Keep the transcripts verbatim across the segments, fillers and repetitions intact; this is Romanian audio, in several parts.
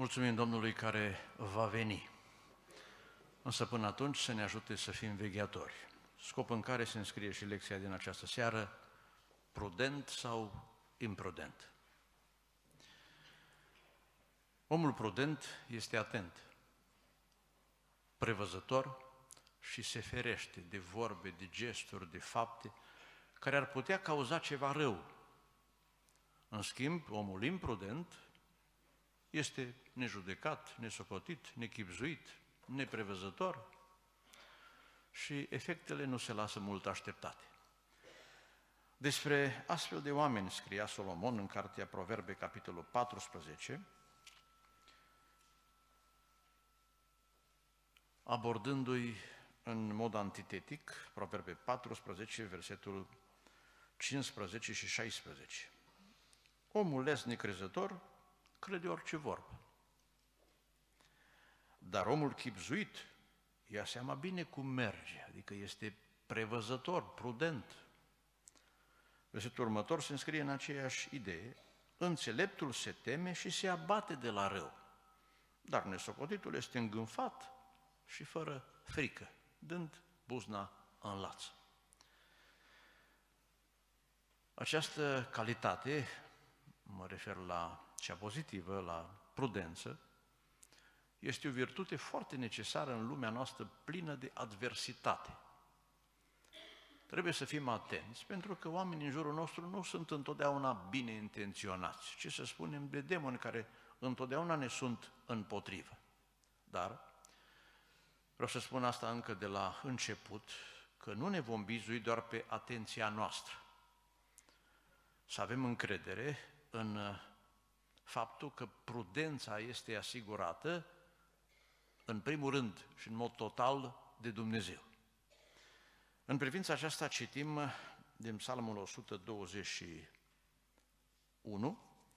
Mulțumim Domnului care va veni. Însă până atunci să ne ajute să fim vegheatori. Scop în care se înscrie și lecția din această seară, prudent sau imprudent. Omul prudent este atent, prevăzător și se ferește de vorbe, de gesturi, de fapte care ar putea cauza ceva rău. În schimb, omul imprudent este nejudecat, nesocotit, nechibzuit, neprevăzător și efectele nu se lasă mult așteptate. Despre astfel de oameni scria Solomon în cartea Proverbe, capitolul paisprezece, abordându-i în mod antitetic, Proverbe paisprezece, versetul cincisprezece și șaisprezece. Omul lesnic crezător crede orice vorbă, dar omul chibzuit ia seama bine cum merge, adică este prevăzător, prudent. Versetul următor se înscrie în aceeași idee: înțeleptul se teme și se abate de la rău, dar nesocotitul este îngânfat și fără frică, dând buzna în laț. Această calitate, mă refer la cea pozitivă, la prudență, este o virtute foarte necesară în lumea noastră plină de adversitate. Trebuie să fim atenți, pentru că oamenii în jurul nostru nu sunt întotdeauna bine intenționați. Ce să spunem de demoni care întotdeauna ne sunt împotrivă. Dar vreau să spun asta încă de la început, că nu ne vom bizui doar pe atenția noastră. Să avem încredere în faptul că prudența este asigurată, în primul rând și în mod total, de Dumnezeu. În privința aceasta citim din Psalmul o sută douăzeci și unu,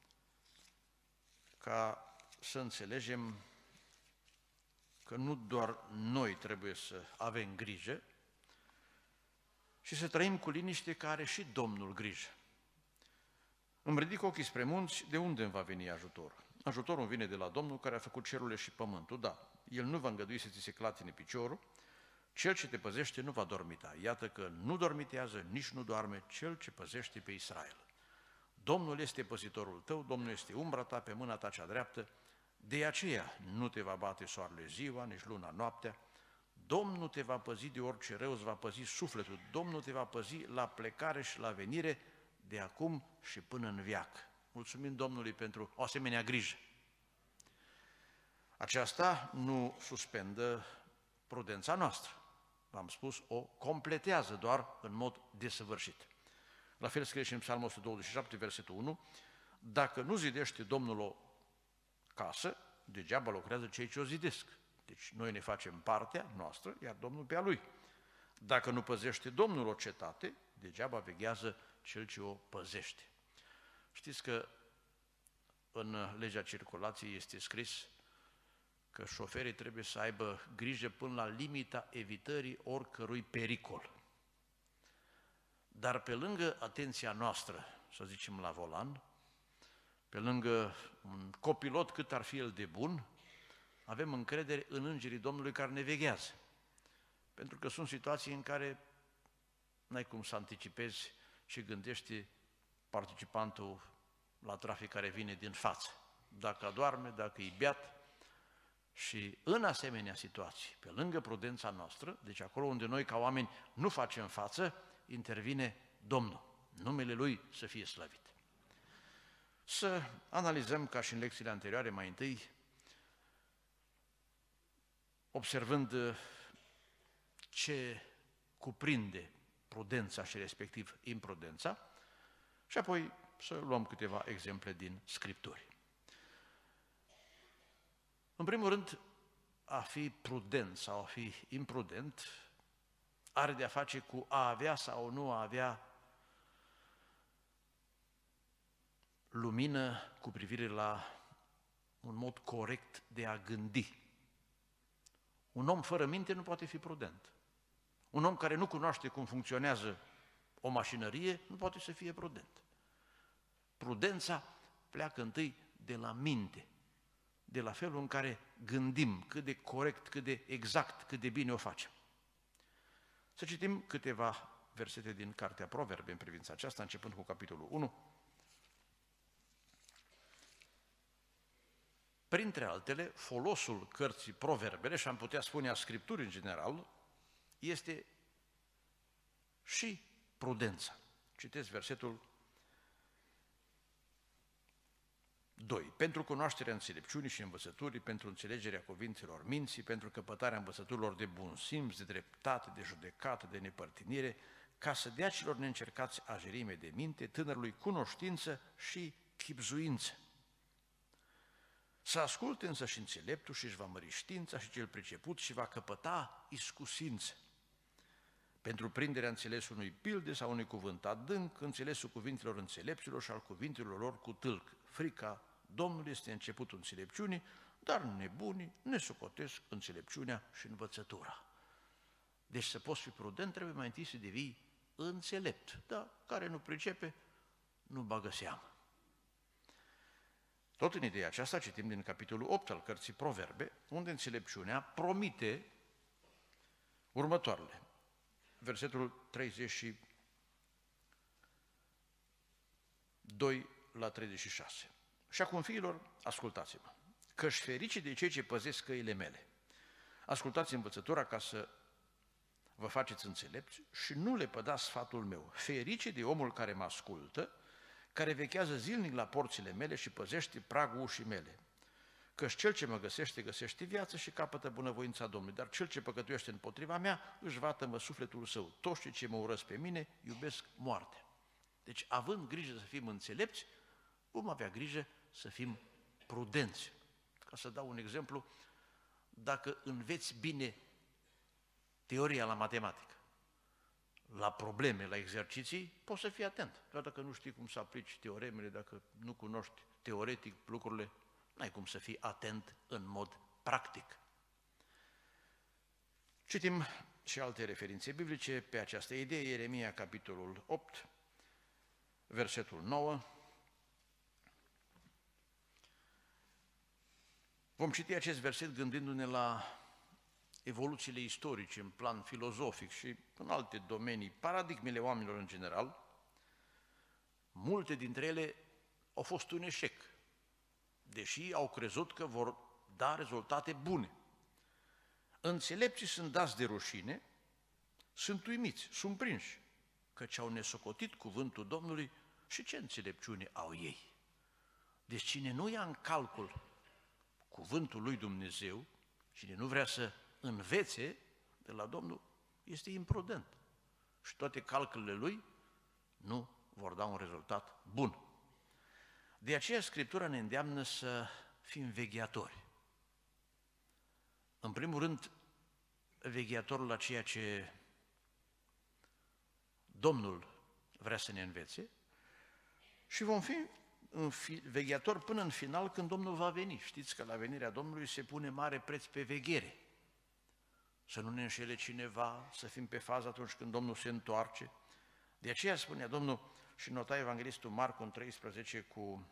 ca să înțelegem că nu doar noi trebuie să avem grijă și să trăim cu liniște, că are și Domnul grijă. Îmi ridic ochii spre munți, de unde îmi va veni ajutorul? Ajutorul vine de la Domnul care a făcut cerurile și pământul, da, El nu va îngădui să ți se clatine piciorul, Cel ce te păzește nu va dormita. Iată că nu dormitează, nici nu doarme Cel ce păzește pe Israel. Domnul este păzitorul tău, Domnul este umbra ta pe mâna ta cea dreaptă, de aceea nu te va bate soarele ziua, nici luna noaptea, Domnul te va păzi de orice rău, îți va păzi sufletul, Domnul te va păzi la plecare și la venire, de acum și până în veac. Mulțumim Domnului pentru o asemenea grijă. Aceasta nu suspendă prudența noastră. V-am spus, o completează doar în mod desăvârșit. La fel scrie și în Psalmul o sută douăzeci și șapte, versetul unu, dacă nu zidește Domnul o casă, degeaba lucrează cei ce o zidesc. Deci noi ne facem partea noastră, iar Domnul pe a Lui. Dacă nu păzește Domnul o cetate, degeaba veghează cel ce o păzește. Știți că în legea circulației este scris că șoferii trebuie să aibă grijă până la limita evitării oricărui pericol. Dar pe lângă atenția noastră, să zicem la volan, pe lângă un copilot cât ar fi el de bun, avem încredere în îngerii Domnului care ne veghează. Pentru că sunt situații în care n-ai cum să anticipezi ce gândește participantul la trafic care vine din față. Dacă adorme, dacă e beat. Și în asemenea situații, pe lângă prudența noastră, deci acolo unde noi ca oameni nu facem față, intervine Domnul. Numele Lui să fie slăvit. Să analizăm, ca și în lecțiile anterioare, mai întâi, observând ce cuprinde prudența și respectiv imprudența, și apoi să luăm câteva exemple din Scripturi. În primul rând, a fi prudent sau a fi imprudent are de-a face cu a avea sau nu a avea lumină cu privire la un mod corect de a gândi. Un om fără minte nu poate fi prudent. Un om care nu cunoaște cum funcționează o mașinărie nu poate să fie prudent. Prudența pleacă întâi de la minte. de la felul în care gândim, cât de corect, cât de exact, cât de bine o facem. Să citim câteva versete din Cartea Proverbe în privința aceasta, începând cu capitolul unu. Printre altele, folosul cărții Proverbele, și am putea spune a Scripturii în general, este și prudența. Citesc versetul doi. Pentru cunoașterea înțelepciunii și învățăturii, pentru înțelegerea cuvintelor minții, pentru căpătarea învățăturilor de bun simț, de dreptate, de judecată, de nepărtinire, ca să dea celor neîncercați ajerime de minte, tânărului cunoștință și chibzuință. Să asculte însă și înțeleptul și își va mări știința și cel priceput și va căpăta iscusință. Pentru prinderea înțelesului unui pilde sau unui cuvânt adânc, înțelesul cuvintelor înțelepților și al cuvintelor lor cu tâlc. Frica Domnului este începutul înțelepciunii, dar nebunii ne socotesc înțelepciunea și învățătura. Deci să poți fi prudent, trebuie mai întâi să devii înțelept, dar care nu pricepe, nu bagă seamă. Tot în ideea aceasta citim din capitolul opt al cărții Proverbe, unde înțelepciunea promite următoarele. Versetul treizeci și doi la treizeci și șase. Și acum, fiilor, ascultați-mă, că-și ferice de cei ce păzesc căile mele. Ascultați învățătura ca să vă faceți înțelepți și nu le pădați sfatul meu. Ferice de omul care mă ascultă, care vechează zilnic la porțile mele și păzește pragul ușii mele. Căci cel ce mă găsește, găsește viață și capătă bunăvoința Domnului, dar cel ce păcătuiește împotriva mea, își vatămă sufletul său. Toți cei ce mă urăsc pe mine, iubesc moartea. Deci, având grijă să fim înțelepți, vom avea grijă să fim prudenți. Ca să dau un exemplu, dacă înveți bine teoria la matematică, la probleme, la exerciții, poți să fii atent. Dar dacă nu știi cum să aplici teoremele, dacă nu cunoști teoretic lucrurile, n-ai cum să fii atent în mod practic. Citim și alte referințe biblice pe această idee, Ieremia, capitolul opt, versetul nouă. Vom citi acest verset gândindu-ne la evoluțiile istorice în plan filozofic și în alte domenii, paradigmele oamenilor în general. Multe dintre ele au fost un eșec, deși au crezut că vor da rezultate bune. Înțelepții sunt dați de rușine, sunt uimiți, sunt prinși, căci au nesocotit cuvântul Domnului și ce înțelepciune au ei. Deci cine nu ia în calcul cuvântul lui Dumnezeu, cine nu vrea să învețe de la Domnul, este imprudent. Și toate calculele lui nu vor da un rezultat bun. De aceea Scriptura ne îndeamnă să fim vegheatori. În primul rând, vegheatorul la ceea ce Domnul vrea să ne învețe și vom fi vegheatori până în final când Domnul va veni. Știți că la venirea Domnului se pune mare preț pe veghere. Să nu ne înșele cineva, să fim pe fază atunci când Domnul se întoarce. De aceea spunea Domnul și nota Evanghelistul Marcu în treisprezece cu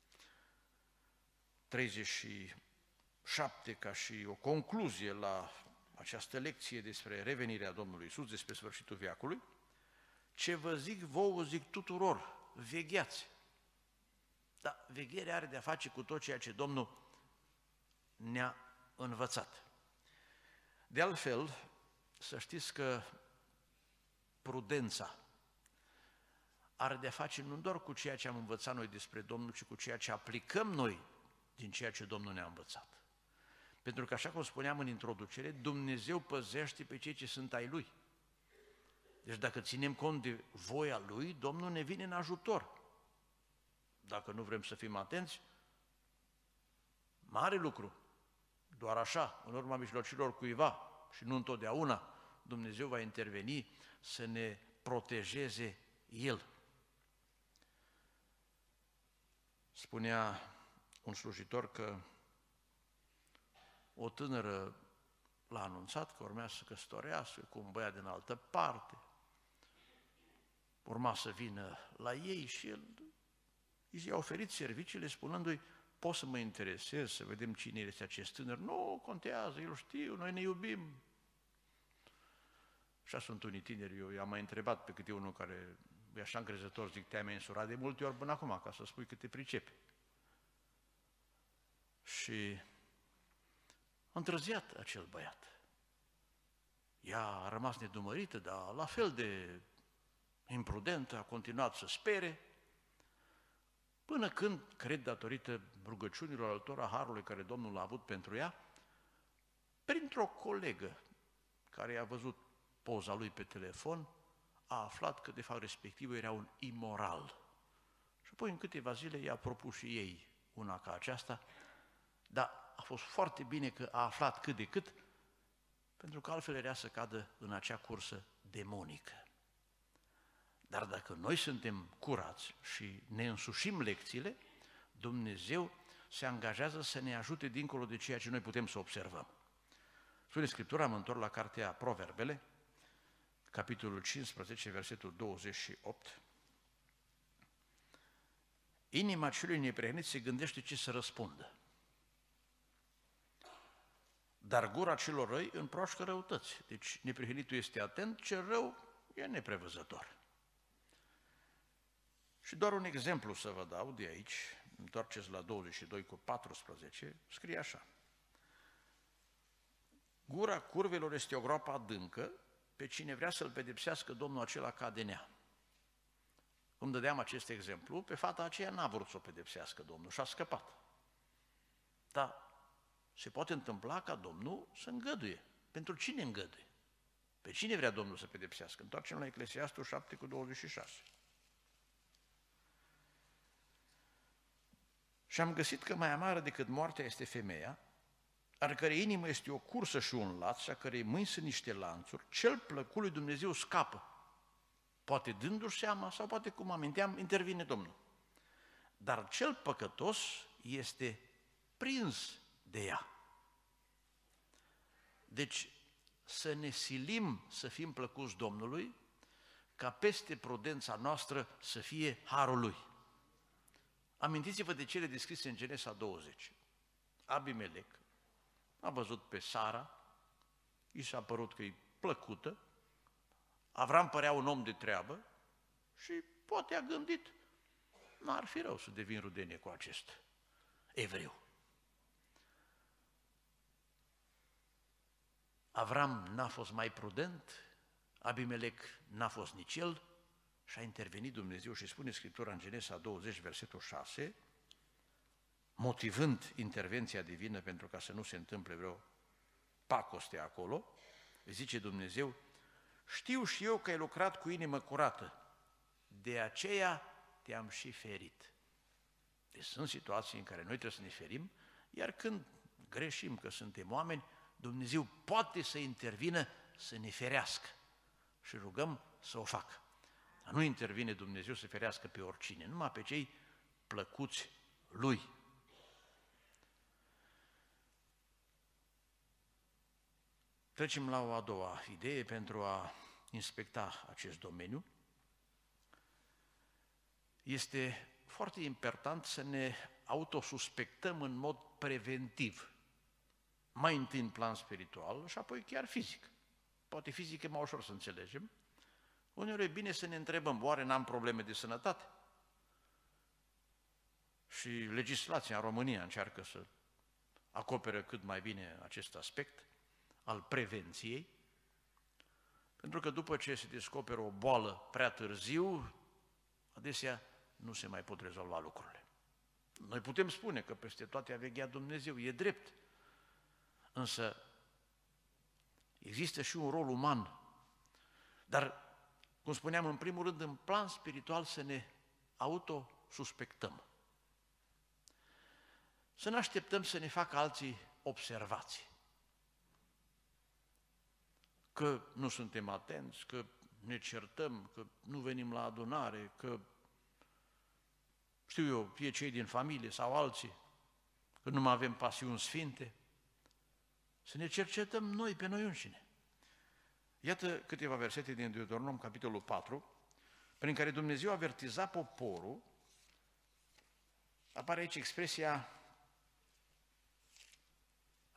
treizeci și șapte ca și o concluzie la această lecție despre revenirea Domnului Iisus, despre sfârșitul veacului. Ce vă zic vouă, zic tuturor, vegheați. Dar vegherea are de-a face cu tot ceea ce Domnul ne-a învățat. De altfel, să știți că prudența are de-a face nu doar cu ceea ce am învățat noi despre Domnul, ci cu ceea ce aplicăm noi din ceea ce Domnul ne-a învățat. Pentru că, așa cum spuneam în introducere, Dumnezeu păzește pe cei ce sunt ai Lui. Deci dacă ținem cont de voia Lui, Domnul ne vine în ajutor. Dacă nu vrem să fim atenți, mare lucru. Doar așa, în urma mijlocilor cuiva și nu întotdeauna, Dumnezeu va interveni să ne protejeze El. Spunea un slujitor că o tânără l-a anunțat că urmea să căsătorească cu un băiat din altă parte. Urma să vină la ei și el i-a oferit serviciile spunându-i, pot să mă interesez, să vedem cine este acest tânăr. Nu contează, eu știu, noi ne iubim. Așa sunt unii tineri, eu i-am mai întrebat pe câte unul care e așa încrezător, zic, te-ai mai însurat de multe ori până acum, ca să spui că te pricepi. Și a întârziat acel băiat. Ea a rămas nedumărită, dar la fel de imprudentă, a continuat să spere, până când, cred, datorită rugăciunilor altora harului care Domnul l-a avut pentru ea, printr-o colegă care a văzut poza lui pe telefon, a aflat că de fapt respectivul era un imoral. Și apoi în câteva zile i-a propus și ei una ca aceasta, dar a fost foarte bine că a aflat cât de cât, pentru că altfel era să cadă în acea cursă demonică. Dar dacă noi suntem curați și ne însușim lecțiile, Dumnezeu se angajează să ne ajute dincolo de ceea ce noi putem să observăm. Spune Scriptura, mă întorc la cartea Proverbele, capitolul cincisprezece, versetul douăzeci și opt. Inima celui neprihănit se gândește ce să răspundă, dar gura celor răi împroașcă răutăți. Deci neprihănitul este atent, cel rău e neprevăzător. Și doar un exemplu să vă dau de aici, întoarceți la douăzeci și doi cu paisprezece, scrie așa. Gura curvelor este o groapă adâncă, pe cine vrea să-l pedepsească Domnul acela cade în ea. Cum dădeam acest exemplu, pe fata aceea n-a vrut să o pedepsească Domnul și a scăpat. Dar se poate întâmpla ca Domnul să îngăduie. Pentru cine îngăduie? Pe cine vrea Domnul să pedepsească? Întoarcem la Eclesiastul șapte cu douăzeci și șase. Și am găsit că mai amară decât moartea este femeia, al cărei inimă este o cursă și un laț, și a cărei mâini sunt niște lanțuri, cel plăcut lui Dumnezeu scapă. Poate dându-și seama sau poate, cum aminteam, intervine Domnul. Dar cel păcătos este prins de ea. Deci să ne silim să fim plăcuți Domnului, ca peste prudența noastră să fie harul Lui. Amintiți-vă de cele descrise în Genesa douăzeci. Abimelec a văzut pe Sara, i s-a părut că e plăcută, Avram părea un om de treabă și poate a gândit, n-ar fi rău să devin rudenie cu acest evreu. Avram n-a fost mai prudent, Abimelec n-a fost nici el și a intervenit Dumnezeu și spune Scriptura în Genesa douăzeci, versetul șase, motivând intervenția divină pentru ca să nu se întâmple vreo pacoste acolo, zice Dumnezeu, știu și eu că ai lucrat cu inimă curată, de aceea te-am și ferit. Deci sunt situații în care noi trebuie să ne ferim, iar când greșim că suntem oameni, Dumnezeu poate să intervină să ne ferească și rugăm să o facă. Dar nu intervine Dumnezeu să ferească pe oricine, numai pe cei plăcuți Lui. Trecem la o a doua idee pentru a inspecta acest domeniu. Este foarte important să ne autosuspectăm în mod preventiv, mai întâi în plan spiritual și apoi chiar fizic. Poate fizic e mai ușor să înțelegem. Uneori e bine să ne întrebăm, oare n-am probleme de sănătate? Și legislația în România încearcă să acopere cât mai bine acest aspect al prevenției, pentru că după ce se descoperă o boală prea târziu, adesea nu se mai pot rezolva lucrurile. Noi putem spune că peste toate a vegheat Dumnezeu, e drept, însă există și un rol uman, dar, cum spuneam, în primul rând, în plan spiritual să ne autosuspectăm. Să ne așteptăm să ne facă alții observații. Că nu suntem atenți, că ne certăm, că nu venim la adunare, că, știu eu, fie cei din familie sau alții, că nu mai avem pasiuni sfinte. Să ne cercetăm noi pe noi înșine. Iată câteva versete din Deuteronom, capitolul patru, prin care Dumnezeu avertiza poporul. Apare aici expresia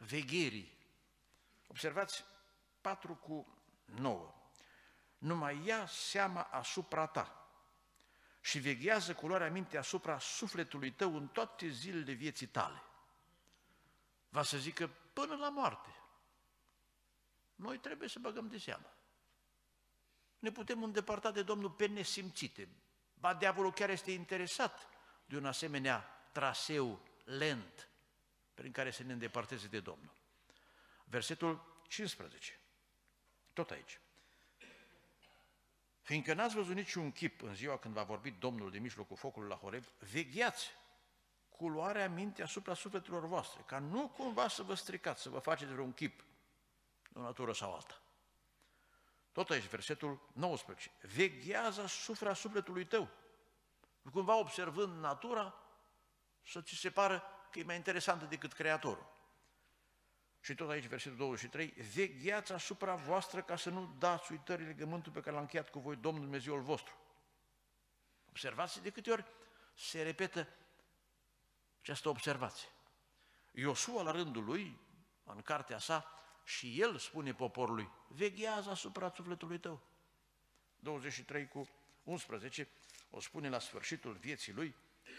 vegherii. Observați patru cu nouă. Numai ia seama asupra ta și veghează cu luarea minte asupra sufletului tău în toate zilele vieții tale. Va să zică până la moarte. Noi trebuie să băgăm de seamă. Ne putem îndepărta de Domnul pe nesimțite. Ba, diavolul chiar este interesat de un asemenea traseu lent prin care să ne îndepărteze de Domnul. Versetul cincisprezece, tot aici. Fiindcă n-ați văzut niciun chip în ziua când v-a vorbit Domnul din mijlocul focului la Horeb, vegheați cu luarea minte asupra sufletelor voastre, ca nu cumva să vă stricați, să vă faceți vreun chip, de o natură sau alta. Tot aici, versetul nouăsprezece. Veghează asupra sufletului tău. Nu cumva observând natura, să ți se pară că e mai interesantă decât Creatorul. Și tot aici, versetul douăzeci și trei, vegheați asupra voastră ca să nu dați uitării legământul pe care l-a încheiat cu voi Domnul Dumnezeul vostru. Observați de câte ori se repetă această observație. Iosua, la rândul lui, în cartea sa, și el spune poporului, veghează asupra sufletului tău. douăzeci și trei cu unsprezece, o spune la sfârșitul vieții lui,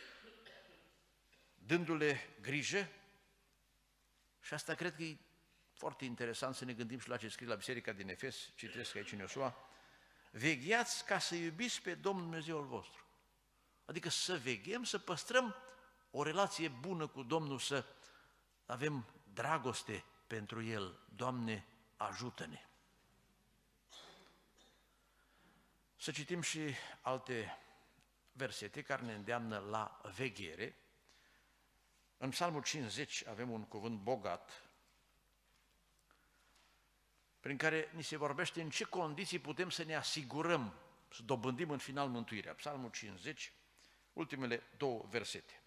dându-le grijă. Și asta cred că e foarte interesant să ne gândim și la ce scrie la biserica din Efes, citesc aici în Iosua, vegheați ca să iubiți pe Domnul Dumnezeul vostru. Adică să veghem, să păstrăm o relație bună cu Domnul, să avem dragoste pentru El. Doamne, ajută-ne! Să citim și alte versete care ne îndeamnă la veghere. În Psalmul cincizeci avem un cuvânt bogat, prin care ni se vorbește în ce condiții putem să ne asigurăm, să dobândim în final mântuirea. Psalmul cincizeci, ultimele două versete.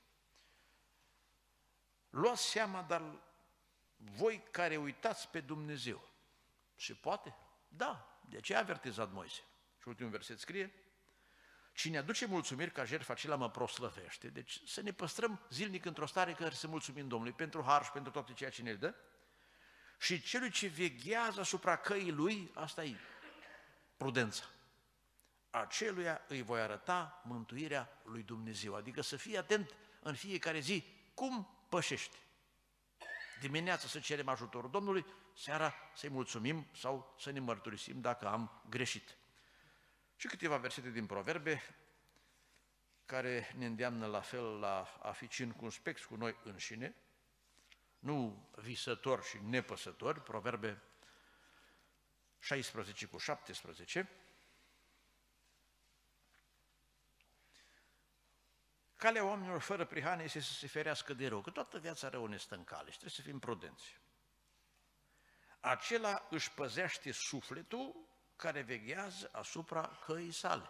Luați seama, dar voi care uitați pe Dumnezeu. Se poate? Da, de aceea a avertizat Moise. Și ultimul verset scrie, cine aduce mulțumiri ca jertfa acela mă proslăvește. Deci să ne păstrăm zilnic într-o stare care să mulțumim Domnului pentru har și pentru toate ceea ce ne dă. Și celui ce veghează asupra căii lui, asta e prudența. Aceluia îi voi arăta mântuirea lui Dumnezeu. Adică să fii atent în fiecare zi cum pășește. Dimineața să cerem ajutorul Domnului, seara să-i mulțumim sau să ne mărturisim dacă am greșit. Și câteva versete din Proverbe care ne îndeamnă la fel la a fi circumspecți cu noi înșine, nu visători și nepăsători, Proverbe șaisprezece cu șaptesprezece. Calea oamenilor fără prihană este să se ferească de rău, că toată viața rău ne stă în cale și trebuie să fim prudenți. Acela își păzește sufletul care veghează asupra căii sale.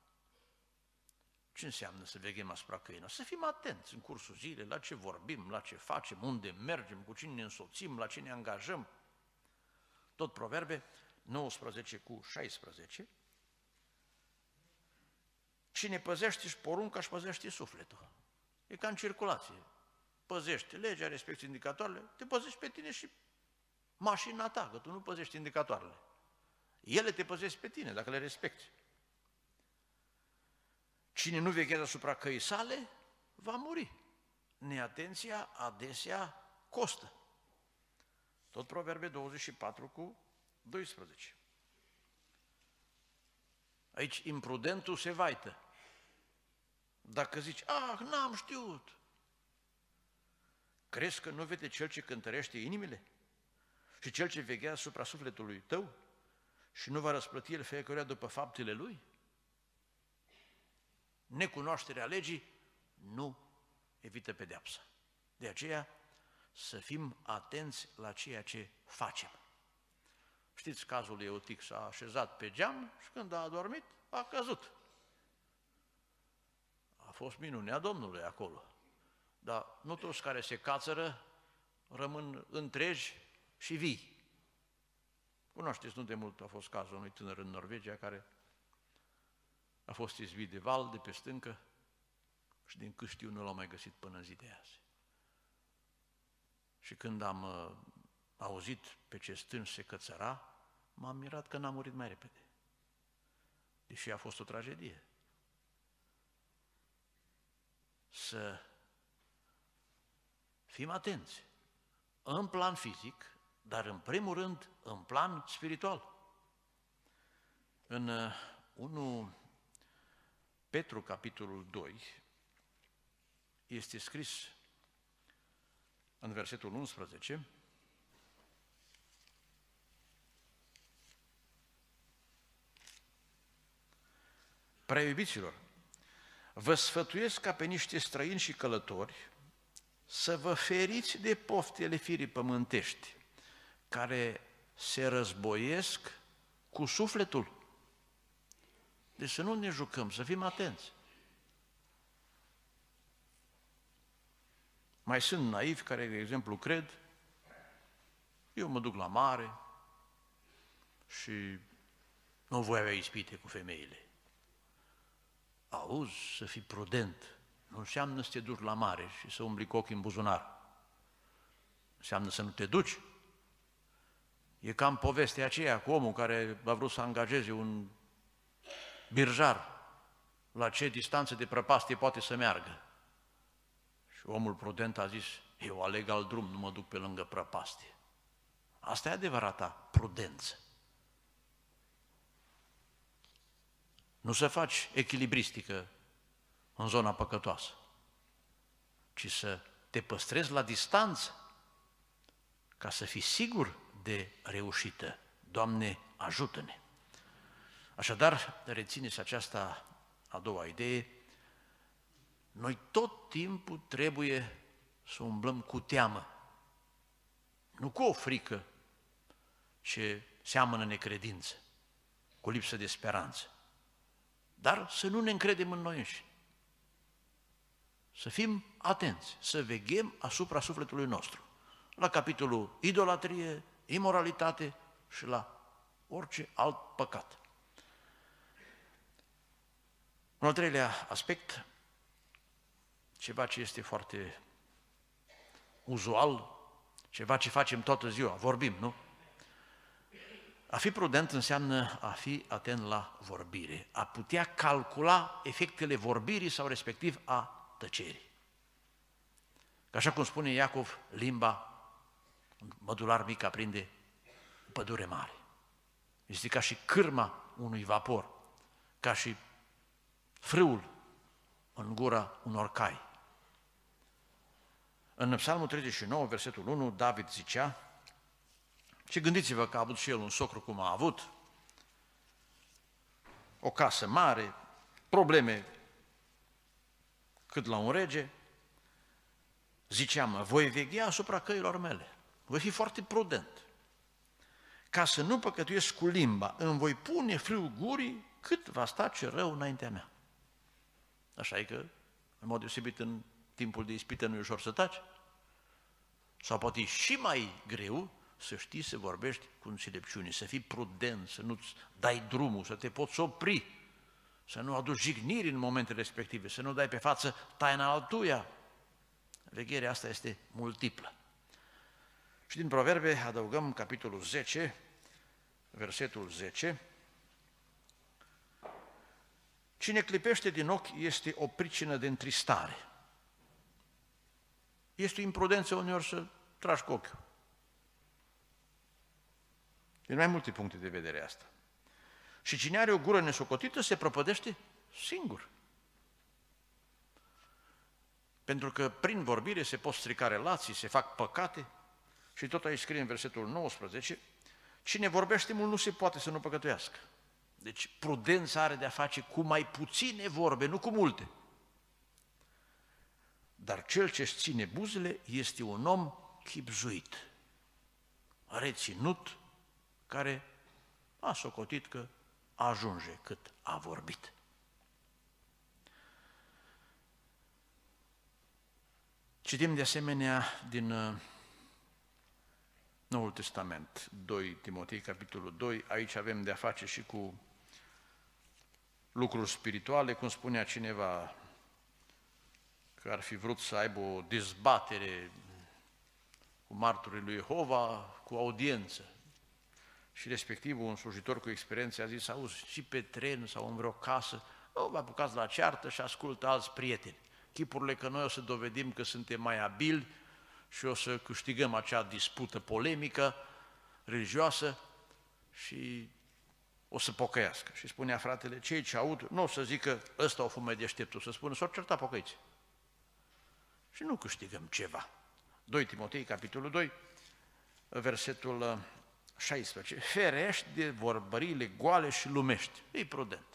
Ce înseamnă să veghem asupra căii noastre? Să fim atenți în cursul zilei la ce vorbim, la ce facem, unde mergem, cu cine ne însoțim, la ce ne angajăm. Tot Proverbe nouăsprezece cu șaisprezece. Cine păzește-și porunca, își păzește sufletul. E ca în circulație. Păzește legea, respecti indicatoarele, te păzești pe tine și mașina ta, că tu nu păzești indicatoarele. Ele te păzesc pe tine, dacă le respecti. Cine nu veghează asupra căii sale, va muri. Neatenția adesea costă. Tot Proverbe douăzeci și patru cu doisprezece. Aici imprudentul se vaită. Dacă zici, ah, n-am știut. Crezi că nu vede cel ce cântărește inimile? Și cel ce veghează asupra sufletului tău? Și nu va răsplăti el fiecăruia după faptele lui? Necunoașterea legii nu evită pedeapsa. De aceea să fim atenți la ceea ce facem. Știți cazul lui Eutic, s-a așezat pe geam și când a adormit, a căzut. A fost minunea Domnului acolo. Dar nu toți care se cațără rămân întregi și vii. Cunoașteți, nu de mult a fost cazul unui tânăr în Norvegia care a fost izbit de val de pe stâncă și din cât știu nu l-au mai găsit până în zi de azi. Și când am auzit pe ce stânci se cățăra, m-am mirat că n-a murit mai repede. Deși a fost o tragedie. Să fim atenți în plan fizic, dar în primul rând în plan spiritual. În unu Petru, capitolul doi, este scris în versetul unsprezece, prea iubiților, vă sfătuiesc ca pe niște străini și călători să vă feriți de poftele firii pământești, care se războiesc cu sufletul. Deci să nu ne jucăm, să fim atenți. Mai sunt naivi care, de exemplu, cred, eu mă duc la mare și nu voi avea ispite cu femeile. Auzi, să fii prudent, nu înseamnă să te duci la mare și să umbli cu ochii în buzunar. Înseamnă să nu te duci. E cam povestea aceea cu omul care a vrut să angajeze un birjar, la ce distanță de prăpastie poate să meargă. Și omul prudent a zis, eu aleg alt drum, nu mă duc pe lângă prăpastie. Asta e adevărata prudență. Nu să faci echilibristică în zona păcătoasă, ci să te păstrezi la distanță ca să fii sigur de reușită. Doamne, ajută-ne! Așadar, rețineți aceasta a doua idee, noi tot timpul trebuie să umblăm cu teamă, nu cu o frică ce seamănă necredință, cu lipsă de speranță, dar să nu ne încredem în noi înșine. Să fim atenți, să veghem asupra sufletului nostru, la capitolul idolatrie, imoralitate și la orice alt păcat. Un al treilea aspect, ceva ce este foarte uzual, ceva ce facem toată ziua, vorbim, nu? A fi prudent înseamnă a fi atent la vorbire, a putea calcula efectele vorbirii sau respectiv a tăcerii. Că așa cum spune Iacov, limba, mădular mic aprinde pădure mare. Este ca și cârma unui vapor, ca și frâul în gura unor cai. În Psalmul treizeci și nouă, versetul unu, David zicea, și gândiți-vă că a avut și el un socru cum a avut, o casă mare, probleme cât la un rege, ziceam, voi veghea asupra căilor mele, voi fi foarte prudent, ca să nu păcătuiesc cu limba, îmi voi pune frâul gurii cât va sta ce rău înaintea mea. Așa e că, în mod deosebit, în timpul de ispită nu e ușor să taci, sau poate e și mai greu să știi să vorbești cu înțelepciune, să fii prudent, să nu-ți dai drumul, să te poți opri, să nu aduci jigniri în momentele respective, să nu dai pe față taina altuia. Vegherea asta este multiplă. Și din Proverbe adăugăm capitolul zece, versetul zece. Cine clipește din ochi este o pricină de întristare. Este o imprudență uneori să tragi cu ochiul. Din mai multe puncte de vedere asta. Și cine are o gură nesocotită se prăpădește singur. Pentru că prin vorbire se pot strica relații, se fac păcate și tot aici scrie în versetul nouăsprezece, cine vorbește mult nu se poate să nu păcătuiască. Deci prudența are de a face cu mai puține vorbe, nu cu multe. Dar cel ce-și ține buzele este un om chibzuit, reținut, care a socotit că ajunge cât a vorbit. Citim de asemenea din Noul Testament, doi Timotei, capitolul doi, aici avem de a face și cu lucruri spirituale, cum spunea cineva că ar fi vrut să aibă o dezbatere cu martorii lui Jehova, cu audiență. Și respectiv un slujitor cu experiență a zis, auzi, și pe tren sau în vreo casă, nu vă apucați la ceartă și ascultă alți prieteni. Chipurile că noi o să dovedim că suntem mai abili și o să câștigăm acea dispută polemică, religioasă și o să pocăiască. Și spunea fratele, cei ce aud, nu o să zică, ăsta o fume deșteptul, să spună, s-o certa pocăiți. Și nu câștigăm ceva. doi Timotei, capitolul doi, versetul șaisprezece. Ferești de vorbările goale și lumești. E prudent.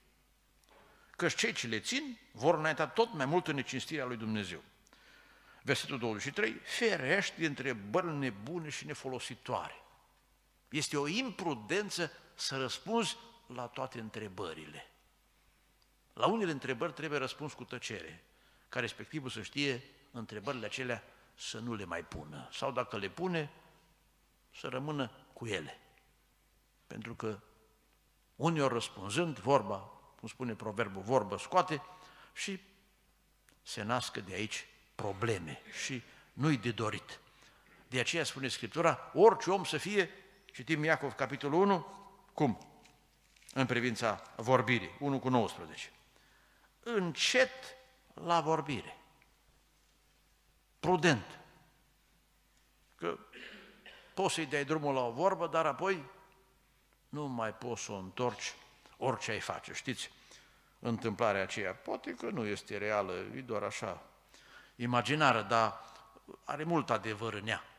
Căci cei ce le țin vor înainta tot mai mult în necinstirea lui Dumnezeu. Versetul douăzeci și trei. Ferești de întrebări nebune și nefolositoare. Este o imprudență să răspunzi la toate întrebările. La unele întrebări trebuie răspuns cu tăcere, ca respectivul să știe întrebările acelea să nu le mai pună. Sau dacă le pune, să rămână cu ele. Pentru că uneori răspunzând, vorba, cum spune proverbul, vorbă scoate și se nască de aici probleme și nu-i de dorit. De aceea spune Scriptura, orice om să fie, citim Iacov, capitolul unu, cum? În privința vorbirii, unu cu nouăsprezece. Încet la vorbire. Prudent. Că poți să-i dai drumul la o vorbă, dar apoi nu mai poți să o întorci orice ai face. Știți, întâmplarea aceea, poate că nu este reală, e doar așa, imaginară, dar are mult adevăr în ea.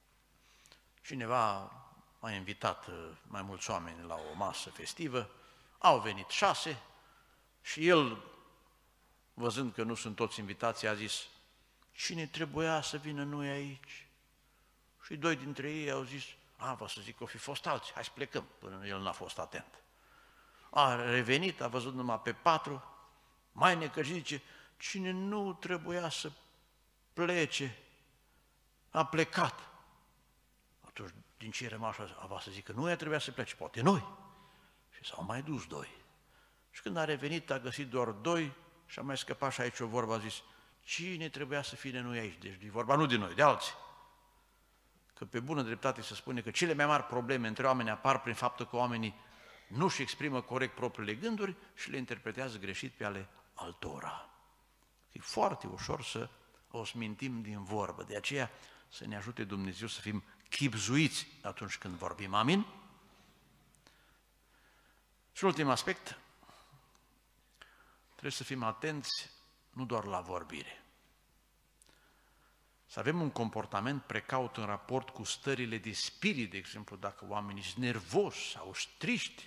Cineva a invitat mai mulți oameni la o masă festivă, au venit șase și el, văzând că nu sunt toți invitații, a zis, cine trebuia să vină noi aici? Și doi dintre ei au zis, a, vă să zic că o fi fost alții, hai să plecăm, până el n-a fost atent. A revenit, a văzut numai pe patru, mai necăjit, zice, cine nu trebuia să plece, a plecat. Atunci, din ce rămas, a să zic că nu ea trebuia să plece, poate noi. Și s-au mai dus doi. Și când a revenit, a găsit doar doi și a mai scăpat și aici o vorbă, a zis, cine trebuia să fie noi aici? Deci e vorba nu de noi, de alții. Că pe bună dreptate se spune că cele mai mari probleme între oameni apar prin faptul că oamenii nu-și exprimă corect propriile gânduri și le interpretează greșit pe ale altora. E foarte ușor să o smintim din vorbă, de aceea să ne ajute Dumnezeu să fim chibzuiți atunci când vorbim. Amin? Și ultim aspect, trebuie să fim atenți nu doar la vorbire. Să avem un comportament precaut în raport cu stările de spirit, de exemplu, dacă oamenii sunt nervoși sau triști.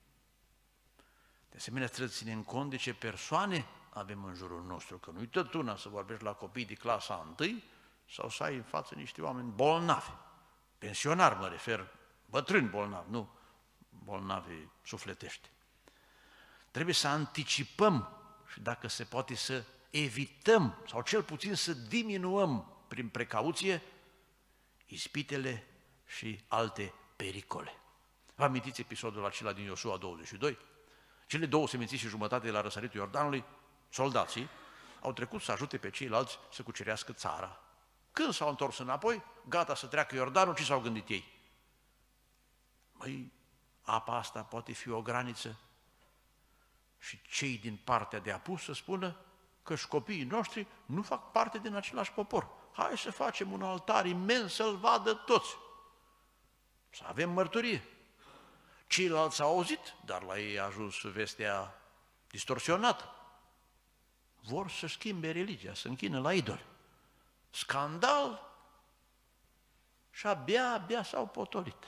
De asemenea, trebuie să ținem cont de ce persoane avem în jurul nostru, că nu-i tot una să vorbești la copii de clasa întâi sau să ai în față niște oameni bolnavi. Pensionari mă refer, bătrâni bolnavi, nu bolnavi sufletești. Trebuie să anticipăm și dacă se poate să evităm sau cel puțin să diminuăm prin precauție ispitele și alte pericole. Vă amintiți episodul acela din Iosua douăzeci și doi? Cele două seminții și jumătate de la răsăritul Iordanului, soldații, au trecut să ajute pe ceilalți să cucerească țara. Când s-au întors înapoi, gata să treacă Iordanul, ce s-au gândit ei? Măi, apa asta poate fi o graniță și cei din partea de apus să spună că și copiii noștri nu fac parte din același popor. Hai să facem un altar imens să-l vadă toți. Să avem mărturie. Ceilalți au auzit, dar la ei a ajuns vestea distorsionată. Vor să schimbe religia, să închină la idoli. Scandal și abia, abia s-au potolit.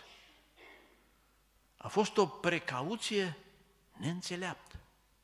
A fost o precauție neînțeleaptă.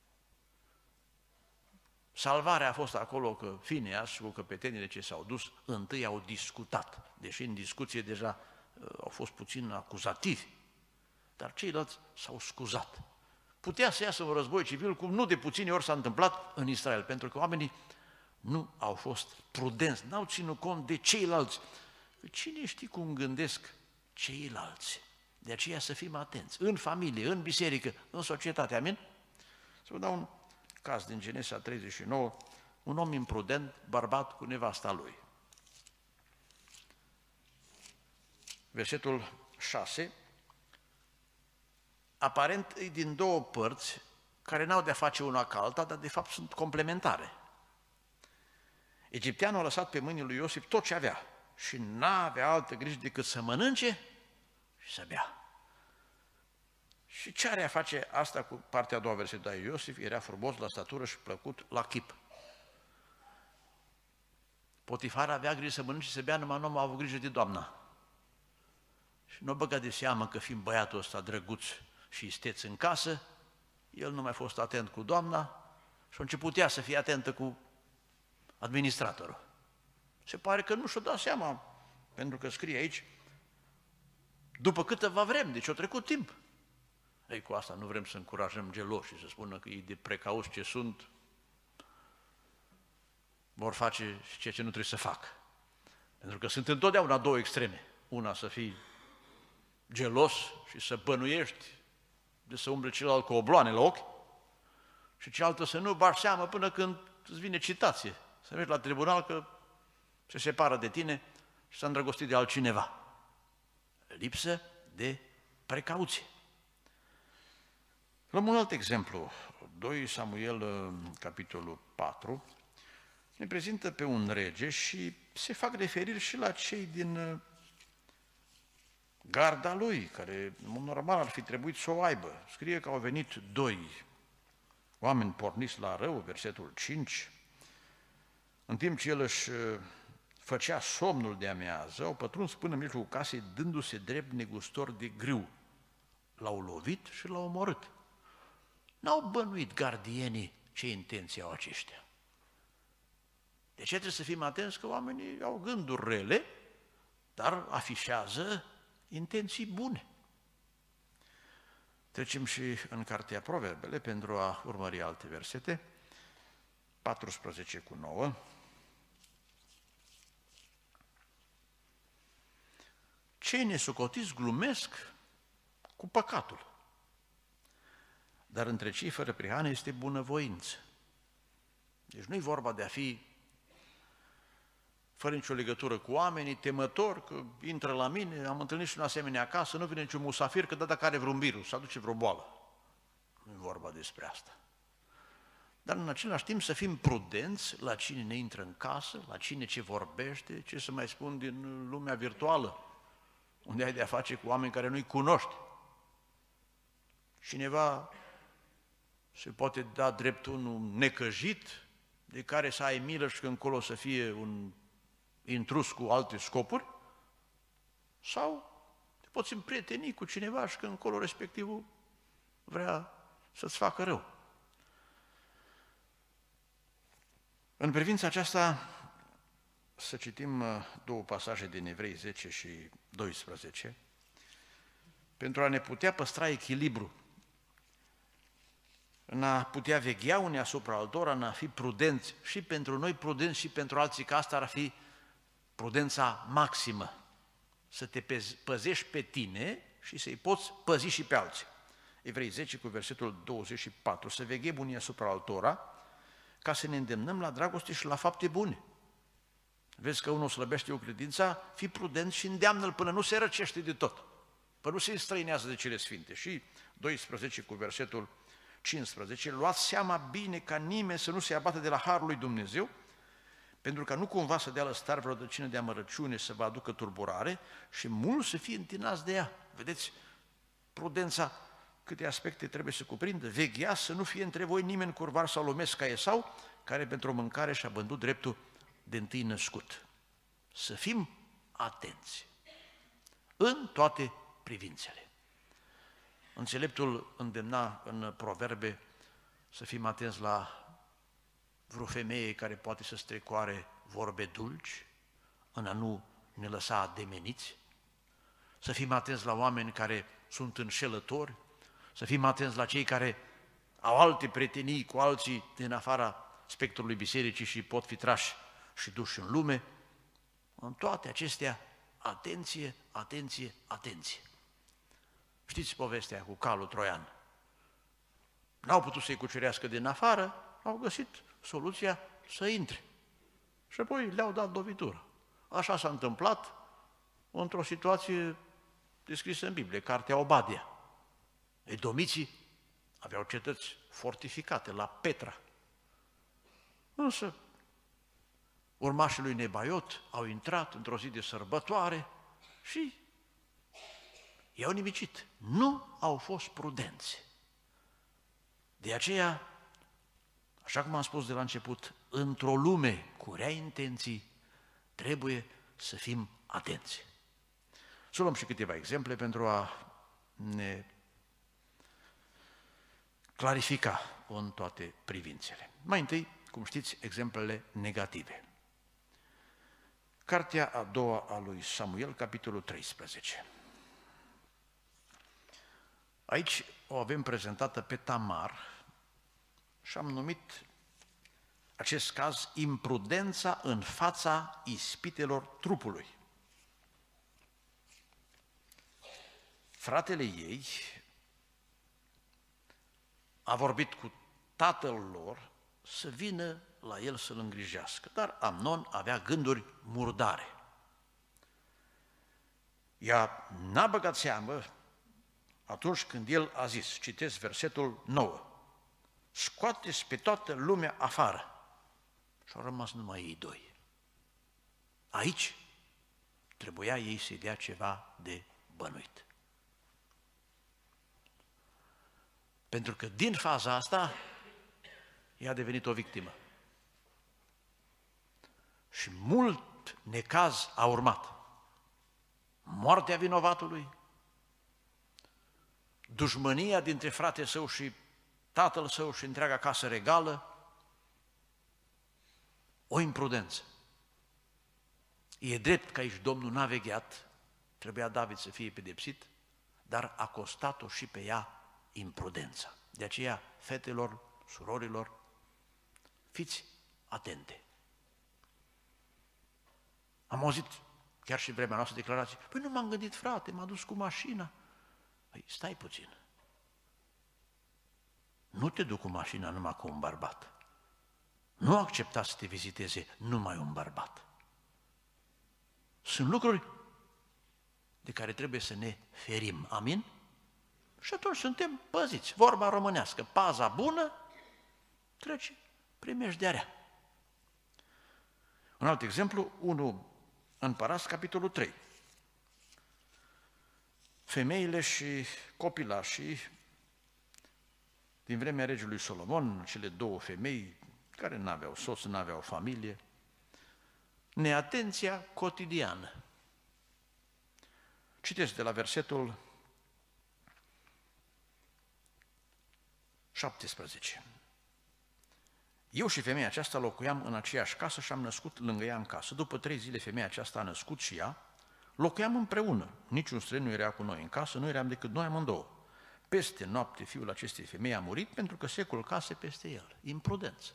Salvarea a fost acolo că Fineas și cu căpetenile ce s-au dus, întâi au discutat, deși în discuție deja uh, au fost puțin acuzativi, dar ceilalți s-au scuzat. Putea să iasă un război civil, cum nu de puține ori s-a întâmplat în Israel, pentru că oamenii nu au fost prudenți, n-au ținut cont de ceilalți. Cine știe cum gândesc ceilalți? De aceea să fim atenți, în familie, în biserică, în societate, amin? Să vă dau un caz din Genesa treizeci și nouă, un om imprudent, bărbat cu nevasta lui. versetul șase, aparent e din două părți care n-au de-a face una ca alta, dar de fapt sunt complementare. Egipteanul a lăsat pe mâinile lui Iosif tot ce avea și n-avea altă grijă decât să mănânce și să bea. Și ce are a face asta cu partea a doua versetului? Iosif era frumos la statură și plăcut la chip. Potifar avea grijă să mănânce și să bea, numai nu a avut grijă de doamna. Și nu băga de seamă că fiind băiatul ăsta drăguț și isteț în casă, el nu mai a fost atent cu doamna și a început ea să fie atentă cu administratorul. Se pare că nu și-o dat seama, pentru că scrie aici, după câteva vreme, deci a trecut timp. Ei, cu asta nu vrem să încurajăm geloși și să spună că ei de precauți ce sunt, vor face și ceea ce nu trebuie să facă. Pentru că sunt întotdeauna două extreme. Una să fii gelos și să bănuiești de să umble celălalt cu obloane la ochi și cealaltă să nu bagi seamă până când îți vine citație. Să mergi la tribunal că se separă de tine și s-a îndrăgostit de altcineva. Lipsă de precauție. Luăm un alt exemplu. doi Samuel, capitolul patru, ne prezintă pe un rege și se fac referiri și la cei din garda lui, care, în mod normal, ar fi trebuit să o aibă. Scrie că au venit doi oameni porniți la rău, versetul cinci, în timp ce el își făcea somnul de amiază, au pătruns până în mijlocul casei, dându-se drept negustori de grâu. L-au lovit și l-au omorât. N-au bănuit gardienii ce intenții au aceștia. De ce trebuie să fim atenți? Că oamenii au gânduri rele, dar afișează intenții bune. Trecem și în Cartea Proverbele pentru a urmări alte versete. paisprezece cu nouă. Cei nesocotiți glumesc cu păcatul, dar între cei fără prihană este bunăvoință. Deci nu e vorba de a fi fără nicio legătură cu oamenii, temător, că intră la mine, am întâlnit și un asemenea acasă, nu vine niciun musafir, că data care are vreun virus, să aduce vreo boală. Nu e vorba despre asta. Dar în același timp să fim prudenți la cine ne intră în casă, la cine ce vorbește, ce să mai spun din lumea virtuală, unde ai de-a face cu oameni care nu-i cunoști. Cineva se poate da drept unul necăjit, de care să ai milă și că încolo să fie un intrus cu alte scopuri, sau te poți împrieteni cu cineva și că încolo respectivul vrea să-ți facă rău. În privința aceasta, să citim două pasaje din Evrei zece și doisprezece, pentru a ne putea păstra echilibru, în a putea veghea unii asupra altora, în a fi prudenți și pentru noi, prudenți și pentru alții, că asta ar fi prudența maximă, să te păzești pe tine și să-i poți păzi și pe alții. Evrei zece cu versetul douăzeci și patru, să veghem unii asupra altora, ca să ne îndemnăm la dragoste și la fapte bune. Vezi că unul slăbește o credință, fii prudent și îndeamnă-l până nu se răcește de tot, până nu se înstrăinează de cele sfinte. Și doisprezece cu versetul cincisprezece, luați seama bine ca nimeni să nu se abată de la harul lui Dumnezeu, pentru că nu cumva să dea lăstare vreo rădăcină de amărăciune să vă aducă turburare și mulți să fie întinați de ea. Vedeți, prudența, câte aspecte trebuie să cuprindă, veghea să nu fie între voi nimeni curvar sau lomesc ca Esau, care pentru o mâncare și-a vândut dreptul de întâi născut. Să fim atenți în toate privințele. Înțeleptul îndemna în Proverbe să fim atenți la vreo femeie care poate să strecoare vorbe dulci, în a nu ne lăsa ademeniți, să fim atenți la oameni care sunt înșelători, să fim atenți la cei care au alte prietenii cu alții din afara spectrului bisericii și pot fi trași și duși în lume. În toate acestea, atenție, atenție, atenție. Știți povestea cu calul troian? N-au putut să-i cucerească din afară, au găsit soluția să intre. Și apoi le-au dat lovitură. Așa s-a întâmplat într-o situație descrisă în Biblie, cartea Obadia. Edomiții aveau cetăți fortificate la Petra. Însă, urmașii lui Nebaiot au intrat într-o zi de sărbătoare și i-au nimicit. Nu au fost prudenți. De aceea, așa cum am spus de la început, într-o lume cu rea intenții, trebuie să fim atenți. Să luăm și câteva exemple pentru a ne clarifica în toate privințele. Mai întâi, cum știți, exemplele negative. Cartea a doua a lui Samuel, capitolul treisprezece. Aici o avem prezentată pe Tamar și am numit acest caz imprudența în fața ispitelor trupului. Fratele ei a vorbit cu tatăl lor să vină la el să-l îngrijească, dar Amnon avea gânduri murdare. Ea n-a băgat seamă atunci când el a zis, citesc versetul nouă, scoateți pe toată lumea afară. Și au rămas numai ei doi. Aici trebuia ei să-i dea ceva de bănuit. Pentru că din faza asta ea a devenit o victimă. Și mult necaz a urmat. Moartea vinovatului, dușmânia dintre fratele său și tatăl său și întreaga casă regală, o imprudență. E drept că aici Domnul n-a vegheat, trebuia David să fie pedepsit, dar a costat-o și pe ea imprudența. De aceea, fetelor, surorilor, fiți atente. Am auzit chiar și în vremea noastră declarații, păi nu m-am gândit, frate, m-a dus cu mașina. Păi stai puțin. Nu te duc cu mașina numai cu un bărbat. Nu accepta să te viziteze numai un bărbat. Sunt lucruri de care trebuie să ne ferim. Amin? Și atunci suntem păziți. Vorba românească, paza bună trece primești de rea. Un alt exemplu, unu Împărați, capitolul trei. Femeile și copilașii din vremea regelui Solomon, cele două femei care n-aveau soț, n-aveau familie, neatenția cotidiană. Citesc de la versetul șaptesprezece. Eu și femeia aceasta locuiam în aceeași casă și am născut lângă ea în casă. După trei zile femeia aceasta a născut și ea. Locuiam împreună. Niciun străin nu era cu noi în casă, nu eram decât noi amândouă. Peste noapte fiul acestei femei a murit pentru că se culcase peste el. Imprudență.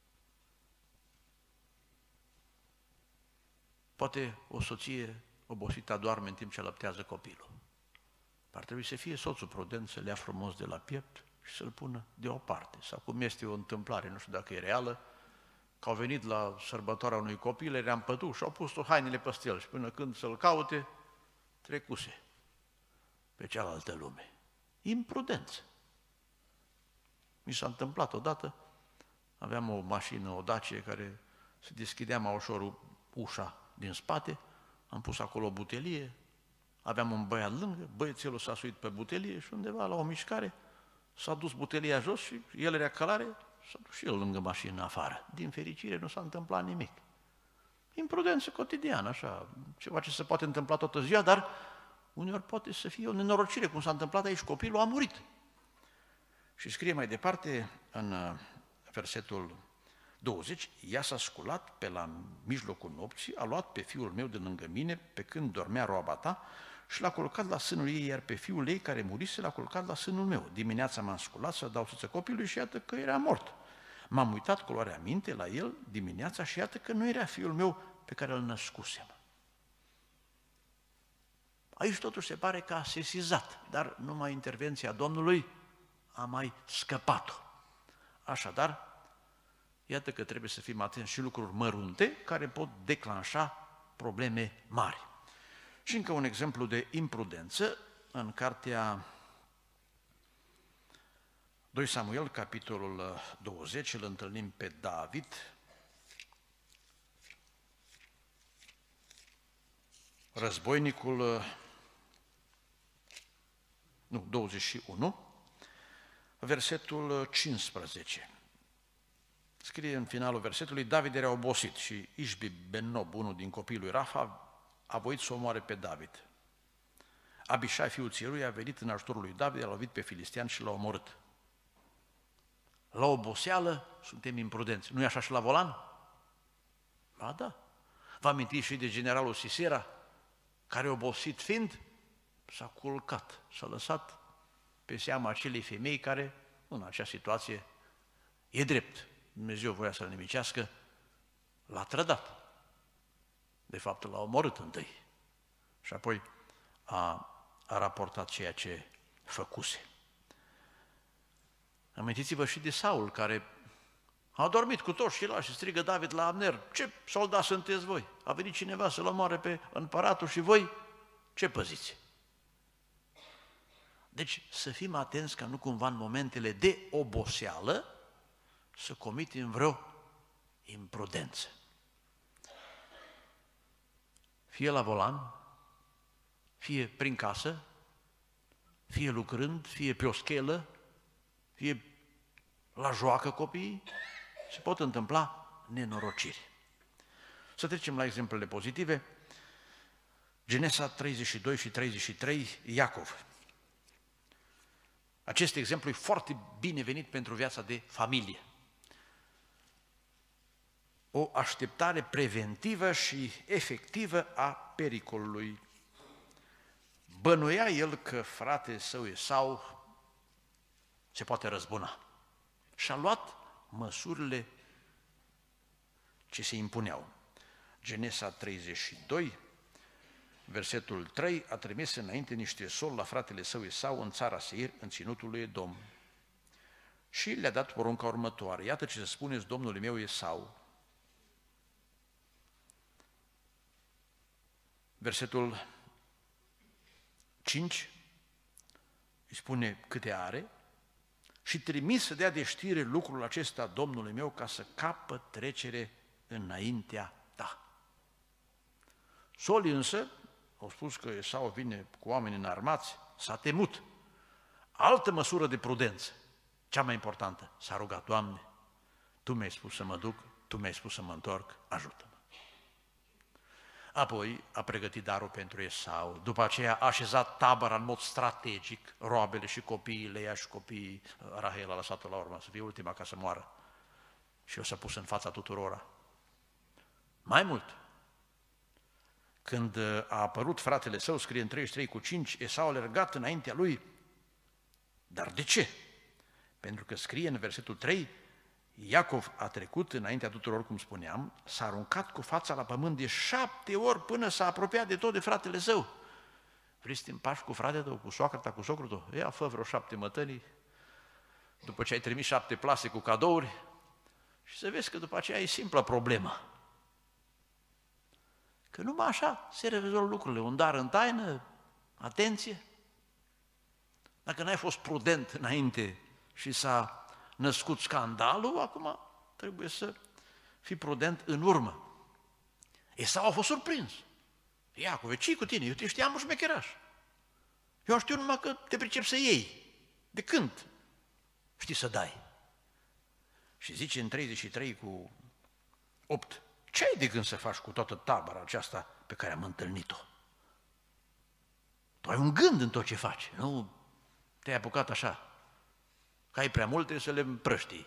Poate o soție obosită doarme în timp ce alăptează copilul. Ar trebui să fie soțul prudent, să le ia frumos de la piept și să-l pună deoparte. Sau cum este o întâmplare, nu știu dacă e reală, că au venit la sărbătoarea unui copil, era în păduș și au pus-o hainele peste el și până când să-l caute, trecuse pe cealaltă lume. Imprudență. Mi s-a întâmplat odată, aveam o mașină, o Dacie, care se deschidea mai ușor ușa din spate, am pus acolo o butelie, aveam un băiat lângă, băiețelul s-a suit pe butelie și undeva la o mișcare s-a dus butelia jos și el era călare, s-a dus și el lângă mașină afară. Din fericire nu s-a întâmplat nimic. Imprudență cotidiană, așa, ceva ce se poate întâmpla toată ziua, dar uneori poate să fie o nenorocire, cum s-a întâmplat aici, copilul a murit. Și scrie mai departe în versetul douăzeci, ea s-a sculat pe la mijlocul nopții, a luat pe fiul meu de lângă mine, pe când dormea roaba ta, și l-a culcat la sânul ei, iar pe fiul ei care murise l-a culcat la sânul meu. Dimineața m-am sculat să dau suță copilului și iată că era mort. M-am uitat cu luarea minte la el dimineața și iată că nu era fiul meu pe care îl născusem. Aici totuși se pare că a sesizat, dar numai intervenția Domnului a mai scăpat-o. Așadar, iată că trebuie să fim atenți și lucruri mărunte care pot declanșa probleme mari. Și încă un exemplu de imprudență în cartea doi Samuel, capitolul douăzeci, îl întâlnim pe David, războinicul, nu, douăzeci și unu, versetul cincisprezece. Scrie în finalul versetului: David era obosit și Ișbi Ben-Nob, unul din copiii lui Rafa, a voit să omoare pe David. Abișai, fiul Țirui, a venit în ajutorul lui David, a lovit pe filistean și l-a omorât. La oboseală suntem imprudenți. Nu e așa și la volan? Ba da. Vă amintiți și de generalul Sisera, care, obosit fiind, s-a culcat, s-a lăsat pe seama acelei femei care, în acea situație, e drept. Dumnezeu voia să-l nimicească, l-a trădat. De fapt, l-a omorât întâi. Și apoi a, a raportat ceea ce făcuse. Amintiți-vă și de Saul, care a dormit cu toți și la și strigă David la Abner: ce soldați sunteți voi? A venit cineva să-l omoare pe împăratul și voi ce păziți? Deci să fim atenți ca nu cumva în momentele de oboseală să comitem vreo imprudență. Fie la volan, fie prin casă, fie lucrând, fie pe o schelă, fie la joacă copiii, se pot întâmpla nenorociri. Să trecem la exemplele pozitive. Genesa treizeci și doi și treizeci și trei, Iacov. Acest exemplu e foarte binevenit pentru viața de familie. O așteptare preventivă și efectivă a pericolului. Bănuia el că fratele său Esau se poate răzbuna și a luat măsurile ce se impuneau. Genesa treizeci și doi, versetul trei, a trimis înainte niște soli la fratele său Esau în țara Seir, în ținutul lui Edom. Și le-a dat porunca următoare: iată ce să spuneți domnului meu Esau. Versetul cinci îi spune câte are și trimis să dea de știre lucrul acesta domnului meu ca să capăt trecere înaintea ta. Solii însă au spus că Esau vine cu oameni înarmați, s-a temut. Altă măsură de prudență, cea mai importantă, s-a rugat: Doamne, Tu mi-ai spus să mă duc, Tu mi-ai spus să mă întorc, ajută-mă. Apoi a pregătit darul pentru Esau, după aceea a așezat tabăra în mod strategic, roabele și copiii, Leia și copiii, Rahel a lăsat-o la urmă, să fie ultima ca să moară. Și o s-a pus în fața tuturora. Mai mult, când a apărut fratele său, scrie în treizeci și trei cu cinci, Esau a alergat înaintea lui. Dar de ce? Pentru că scrie în versetul trei, Iacov a trecut înaintea tuturor, cum spuneam, s-a aruncat cu fața la pământ de șapte ori până s-a apropiat de tot de fratele său. Vrei să te împași cu fratele tău, cu soacra ta, cu socrul tău? Ia, fă vreo șapte mătănii, după ce ai trimis șapte plase cu cadouri, și să vezi că după aceea e simplă problemă. Că numai așa se rezolvă lucrurile, un dar în taină, atenție. Dacă n-ai fost prudent înainte și s-a născut scandalul, acum trebuie să fii prudent în urmă. Esau a fost surprins. Iacove, ce-i cu tine? Eu te știam un șmecheraș. Eu știu numai că te pricep să iei. De când știi să dai? Și zice în treizeci și trei cu opt, ce ai de gând să faci cu toată tabăra aceasta pe care am întâlnit-o? Tu ai un gând în tot ce faci, nu te-ai apucat așa. Că ai prea mult, trebuie să le împrăștii.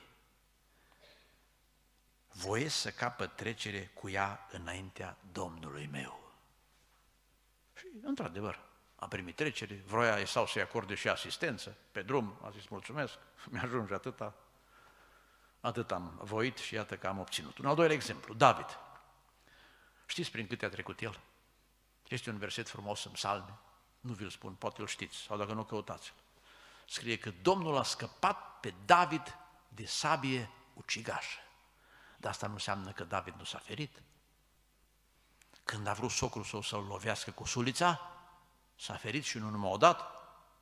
Voie să capăt trecere cu ea înaintea Domnului meu. Și, într-adevăr, a primit trecere, vroia Esau să-i acorde și asistență. Pe drum a zis: mulțumesc, mi-ajunge atâta, atât am voit și iată că am obținut. Un al doilea exemplu, David. Știți prin câte a trecut el? Este un verset frumos în Psalme, nu vi-l spun, poate îl știți, sau dacă nu, căutați-l. Scrie că Domnul a scăpat pe David de sabie ucigașă. Dar asta nu înseamnă că David nu s-a ferit. Când a vrut socrul său să-l lovească cu sulița, s-a ferit și nu numai odată.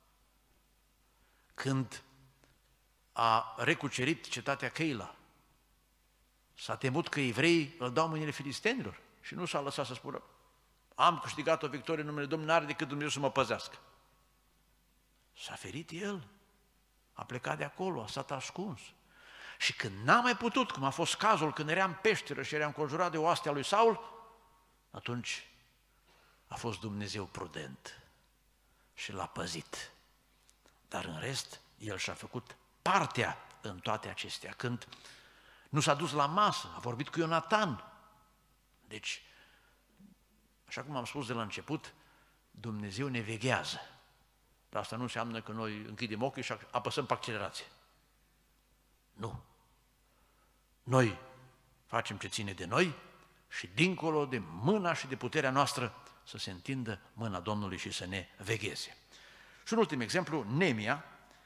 Când a recucerit cetatea Cheila, s-a temut că evreii îl dau mâinile filistenilor și nu s-a lăsat să spună: am câștigat o victorie în numele Domnului, n-are decât Dumnezeu să mă păzească. S-a ferit el, a plecat de acolo, a stat ascuns. Și când n-a mai putut, cum a fost cazul când era în peșteră și era înconjurat de oastea lui Saul, atunci a fost Dumnezeu prudent și l-a păzit. Dar în rest, el și-a făcut partea în toate acestea. Când nu s-a dus la masă, a vorbit cu Ionatan. Deci, așa cum am spus de la început, Dumnezeu ne veghează. Dar asta nu înseamnă că noi închidem ochii și apăsăm pe accelerație. Nu. Noi facem ce ține de noi și dincolo de mâna și de puterea noastră să se întindă mâna Domnului și să ne vegheze. Și un ultim exemplu, Nemia,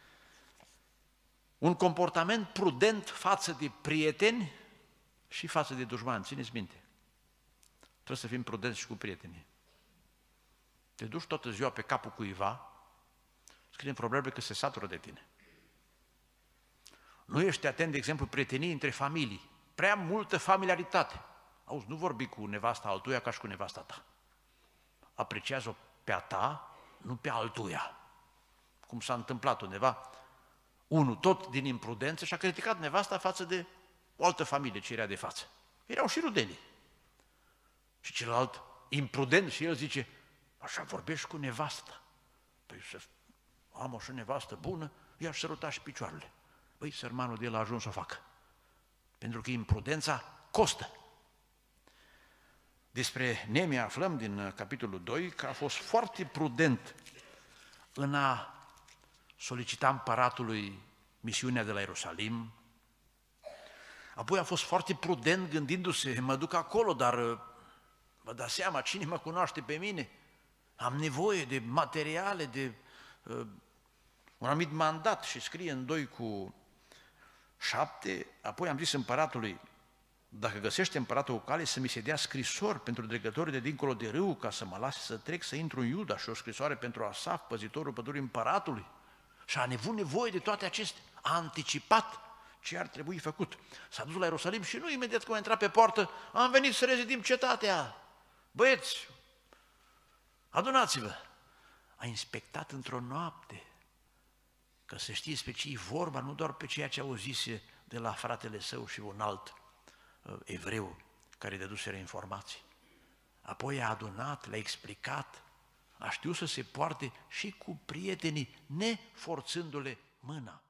un comportament prudent față de prieteni și față de dușmani. Țineți minte, trebuie să fim prudenți și cu prietenii. Te duci toată ziua pe capul cuiva, scrie în proverbe că se satură de tine. Nu ești atent, de exemplu, prietenii între familii. Prea multă familiaritate. Auzi, nu vorbi cu nevasta altuia ca și cu nevasta ta. Apreciază-o pe a ta, nu pe altuia. Cum s-a întâmplat undeva, unul tot din imprudență și-a criticat nevasta față de o altă familie ce era de față. Erau și rudenii. Și celălalt, imprudent, și el zice: așa vorbești cu nevasta. Păi să am o și nevastă bună, i-aș săruta și picioarele. Păi, sărmanul de el a ajuns să o facă. Pentru că imprudența costă. Despre Nemia aflăm din capitolul doi că a fost foarte prudent în a solicita împăratului misiunea de la Ierusalim. Apoi a fost foarte prudent gândindu-se: mă duc acolo, dar vă dați seama, cine mă cunoaște pe mine? Am nevoie de materiale, de uh, un anumit mandat. Și scrie în doi cu șapte, apoi am zis împăratului: dacă găsește împăratul o cale, să mi se dea scrisori pentru dregătorii de dincolo de râu, ca să mă lase să trec, să intru în Iuda, și o scrisoare pentru Asaf, păzitorul pădurii împăratului. Și a avut nevoie de toate acestea. A anticipat ce ar trebui făcut. S-a dus la Ierusalim și nu imediat cum a intrat pe poartă: am venit să rezidim cetatea. Băieți, adunați-vă! A inspectat într-o noapte, că să știți pe ce e vorba, nu doar pe ceea ce auzise de la fratele său și un alt uh, evreu care dăduseră informații. Apoi a adunat, le-a explicat, a știut să se poarte și cu prietenii, neforțându-le mâna.